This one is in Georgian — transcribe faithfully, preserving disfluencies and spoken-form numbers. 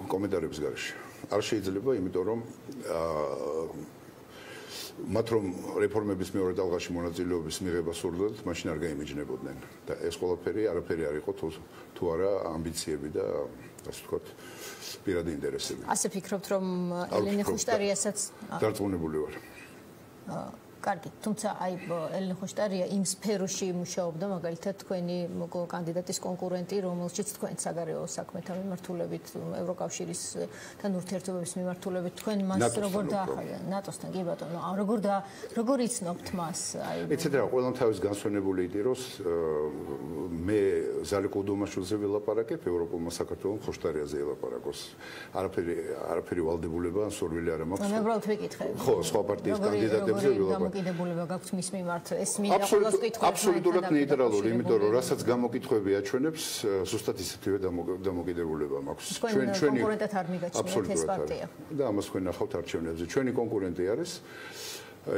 კომენტარების გარეშე. არ შეიძლება, იმიტომ რომ მათ რომ რეფორმების მეორე ტალღაში მონაწილეობის მიღება სურდათ, მაშინ არ გაიმიჯნებოდნენ და ეს ყველაფერი არაფერი არ იყო თუ არა ამბიციები და ასე ვთქვათ, პირადი ინტერესები. ასე ფიქრობთ, რომ ელენე ხუშტარიასაც დარწმუნებული ვარ. კარგი, თუმცა აი ელენე ხუშტარია იმ სფეროში მუშაობდა, მაგალითად თქვენი კანდიდატის კონკურენტი, რომელშიც თქვენ საგარეო საქმეთა მიმართულებით, ევროკავშირისთან ურთიერთობების მიმართულებით თქვენ მას როგორ დაახალეთ? ნატოსთან, კი ბატონო, როგორ და როგორ იცნობთ მას? აი იცით რა, ყველამ თავის განსვენებული იდიროს, მე ზალიკო დომაშვილზე ვილაპარაკებ, ევროპულმა საქართველოს ხუშტარიაზე ელაპარაკოს. არაფერი არაფერი ვალდებულება ან სურვილი არ მაქვს. მე უბრალოდ ვიკითხე. ხო, სხვა პარტიის კანდიდატებზე ვილაპარაკებ. გამოკიდებულება გაქვთ მის მიმართ ეს მინდა ყველას კითხვა აბსოლუტურად ნეიტრალური, იმიტომ რომ რასაც გამოკითხვები აჩვენებს, ზუსტად ისეთივე დამოკიდებულება მაქვს. ჩვენ კონკურენტად არ მიგაჩნიათ ეს პარტია. და ამას თქვენ ნახავთ არჩევნებზე. ჩვენი კონკურენტი არის